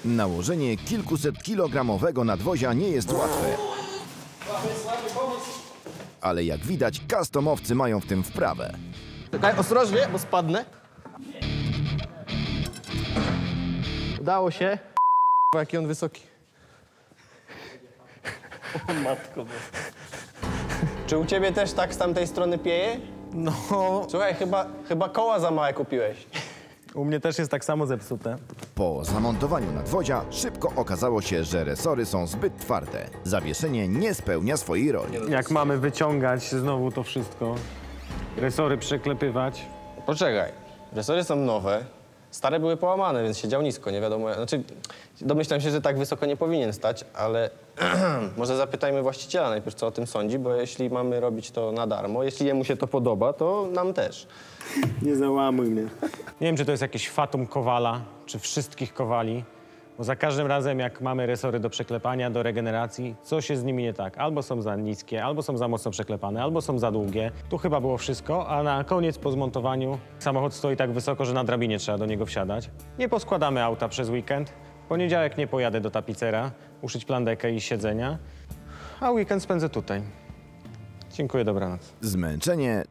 Nałożenie kilkusetkilogramowego nadwozia nie jest łatwe. Ale jak widać, customowcy mają w tym wprawę. Czekaj, ostrożnie, bo spadnę. Udało się. Jaki on wysoki. O matko. Czy u ciebie też tak z tamtej strony pieje? No, Słuchaj, chyba koła za małe kupiłeś. u mnie też jest tak samo zepsute. Po zamontowaniu nadwozia szybko okazało się, że resory są zbyt twarde. Zawieszenie nie spełnia swojej roli. Jak mamy wyciągać znowu to wszystko, resory przeklepywać. Poczekaj, resory są nowe, stare były połamane, więc siedział nisko, nie wiadomo. Znaczy, domyślam się, że tak wysoko nie powinien stać, ale może zapytajmy właściciela najpierw, co o tym sądzi, bo jeśli mamy robić to na darmo, jeśli jemu się to podoba, to nam też. Nie załamuj mnie. Nie wiem, czy to jest jakieś fatum Kowala, czy wszystkich Kowali, bo za każdym razem, jak mamy resory do przeklepania, do regeneracji, coś jest z nimi nie tak. Albo są za niskie, albo są za mocno przeklepane, albo są za długie. Tu chyba było wszystko, a na koniec po zmontowaniu samochód stoi tak wysoko, że na drabinie trzeba do niego wsiadać. Nie poskładamy auta przez weekend. W poniedziałek nie pojadę do tapicera, uszyć plandekę i siedzenia, a weekend spędzę tutaj. Dziękuję, dobranoc. Zmęczenie